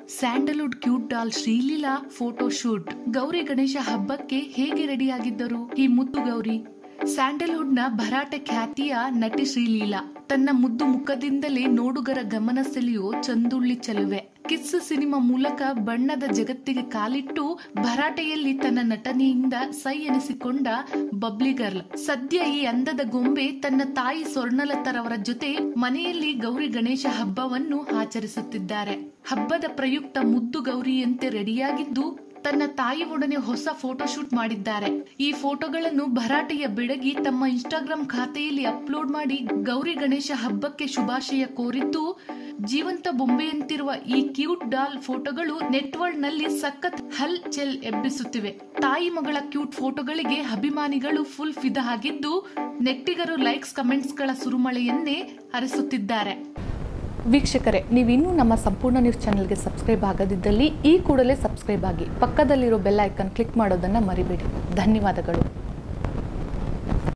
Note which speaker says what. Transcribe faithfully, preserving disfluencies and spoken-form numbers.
Speaker 1: Sandalwood cute doll Sreeleela photo shoot. Gauri Ganesha ಹಬ್ಬಕ್ಕೆ ಹೇಗೆ ರೆಡಿಯಾಗಿದ್ದರು ಈ ಮುದ್ದು ಗೌರಿ? ಸ್ಯಾಂಡಲ್ವುಡ್ ನ ಭರಾಟೆ ಖ್ಯಾತಿಯ ನಟಿ ಶ್ರೀಲೀಲಾ ತನ್ನ ಮುದ್ದು ಮುಖದಿಂದಲೇ ನೋಡುಗರ ಗಮನ ಸೆಳೆಯೋ ಚಂದುಳ್ಳಿ ಚೆಲುವೆ. ಕಿಸ್ ಸಿನಿಮಾ ಮೂಲಕ ಬಣ್ಣದ ಜಗತ್ತಿಗೆ ಕಾಲಿಟ್ಟು ಭರಾಟೆಯಲ್ಲಿ ತನ್ನ ನಟನೆಯಿಂದ ಸೈ ಎನಿಸಿಕೊಂಡ ಬಬ್ಲಿ ಗರ್ಲ್. ಸದ್ಯ ಈ ಅಂದದ ಗೊಂಬೆ ತನ್ನ ತಾಯಿ ಸ್ವರ್ಣಲತಾರವರ ಜೊತೆ ಮನೆಯಲ್ಲಿ ಗೌರಿ ಗಣೇಶ ಹಬ್ಬವನ್ನು ಆಚರಿಸುತ್ತಿದ್ದಾರೆ. ಹಬ್ಬದ ಪ್ರಯುಕ್ತ ಮುದ್ದು ಗೌರಿಯಂತೆ ರೆಡಿಯಾಗಿದ್ದು ತನ್ನ ತಾಯಿ ಒಡನೆ ಹೊಸ ಫೋಟೋ ಶೂಟ್ ಮಾಡಿದ್ದಾರೆ. ಈ ಫೋಟೋಗಳನ್ನು ಭರಾಟೆಯ ಬೆಡಗಿ ತಮ್ಮ ಇನ್ಸ್ಟಾಗ್ರಾಮ್ ಖಾತೆಯಲ್ಲಿ ಅಪ್ಲೋಡ್ ಮಾಡಿ ಗೌರಿ ಗಣೇಶ ಹಬ್ಬಕ್ಕೆ ಶುಭಾಶಯ ಕೋರಿದ್ದು, ಜೀವಂತ ಬೊಂಬೆಯಂತಿರುವ ಈ ಕ್ಯೂಟ್ ಡಾಲ್ ಫೋಟೋಗಳು ನೆಟ್ವರ್ಲ್ಡ್ ನಲ್ಲಿ ಸಖತ್ ಹಲ್ ಚೆಲ್ ಎಬ್ಬಿಸುತ್ತಿವೆ. ತಾಯಿ ಮಗಳ ಕ್ಯೂಟ್ ಫೋಟೋಗಳಿಗೆ ಅಭಿಮಾನಿಗಳು ಫುಲ್ ಫಿದಾ ಆಗಿದ್ದು, ನೆಟ್ಟಿಗರು ಲೈಕ್ಸ್ ಕಮೆಂಟ್ಸ್ ಗಳ ಸುರುಮಳೆಯನ್ನೇ ಹರಿಸುತ್ತಿದ್ದಾರೆ. ವೀಕ್ಷಕರೇ, ನೀವಿನ್ನೂ ನಮ್ಮ ಸಂಪೂರ್ಣ ನ್ಯೂಸ್ ಚಾನೆಲ್ಗೆ ಸಬ್ಸ್ಕ್ರೈಬ್ ಆಗದಿದ್ದಲ್ಲಿ ಈ ಕೂಡಲೇ ಸಬ್ಸ್ಕ್ರೈಬ್ ಆಗಿ, ಪಕ್ಕದಲ್ಲಿರೋ ಬೆಲ್ ಐಕಾನ್ ಕ್ಲಿಕ್ ಮಾಡೋದನ್ನ ಮರಿಬೇಡಿ. ಧನ್ಯವಾದಗಳು.